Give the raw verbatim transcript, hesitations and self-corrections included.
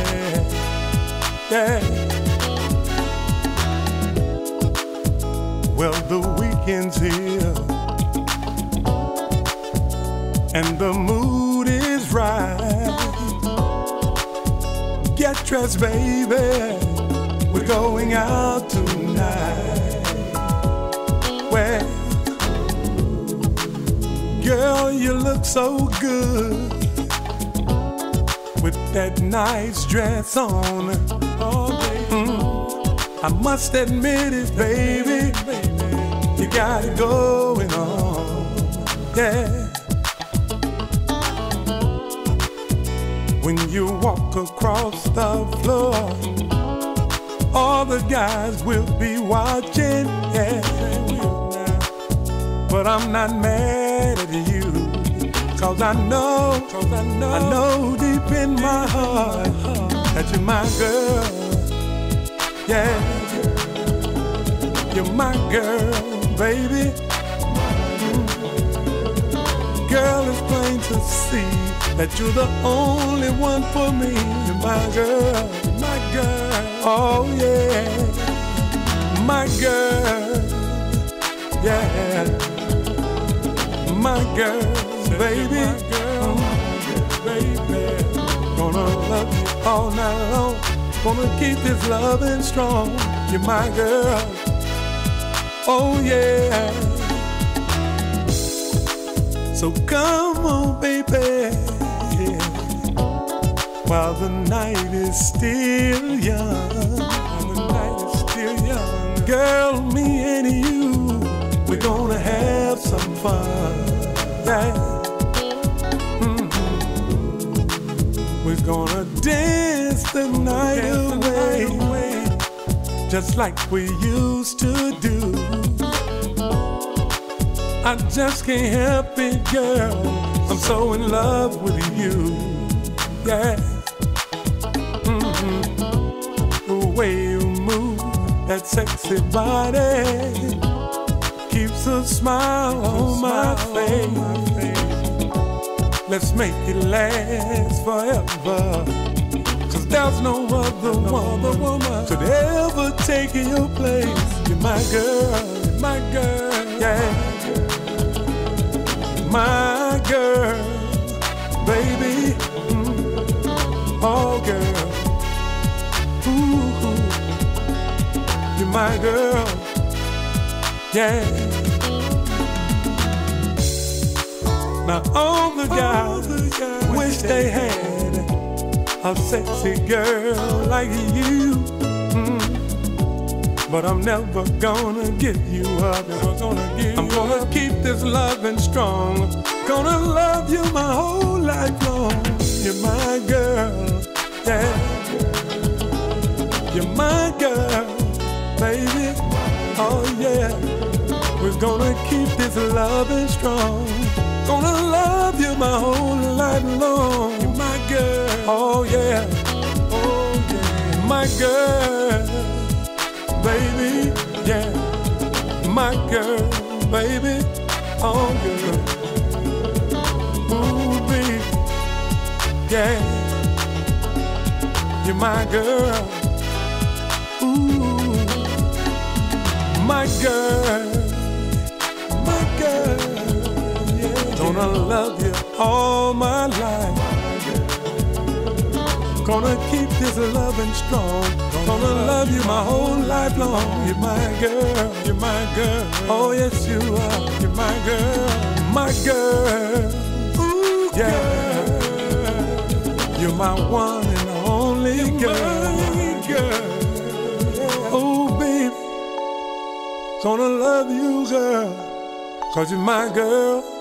Yeah. Well, the weekend's here and the mood is right. Get dressed, baby, we're going out tonight. Well, girl, you look so good with that nice dress on. Oh, mm, I must admit it, baby, you got it going on. Yeah. When you walk across the floor, all the guys will be watching, yeah. But I'm not mad at you, cause I know, cause I know, I know deep in my heart that you're my girl, yeah. You're my girl, baby. Girl, it's plain to see that you're the only one for me. You're my girl, my girl, oh yeah, my girl, yeah, my girl, baby, my girl, baby. Gonna love you all night long, gonna keep this loving strong. You're my girl, oh yeah. So come on, baby, yeah. While the night is still young, while the night is still young, girl, me and you, we're gonna have some fun, yeah. Mm-hmm. We're gonna dance the night dance away, the night away, just like we used to do. I just can't help it, girl, I'm so in love with you, yeah. Mm-hmm. The way you move, that sexy body, keeps a smile on my face. Let's make it last forever, cause there's no other woman could ever take your place. You're my girl, you're my girl, yeah. My girl, baby, mm, oh girl, ooh, you're my girl, yeah. Now all the guys, all the guys wish they had a sexy girl like you, mm. But I'm never gonna give you up. Never gonna give I'm gonna up. Keep this loving strong. Gonna love you my whole life long. You're my girl, yeah. You're my girl, baby, oh yeah. We're gonna keep this loving strong. Gonna love you my whole life long. You're my girl, oh yeah, oh yeah. My girl, baby, yeah, my girl, baby, oh girl, ooh baby, yeah, you're my girl, ooh, my girl, my girl, yeah. Gonna love you all my life. Gonna keep this loving strong. Gonna love you my whole life long. You're my girl, you're my girl. Oh yes you are. You're my girl, my girl. Ooh, yeah. Girl. You're my one and only you're girl. girl. Oh baby, gonna love you, girl, cause you're my girl.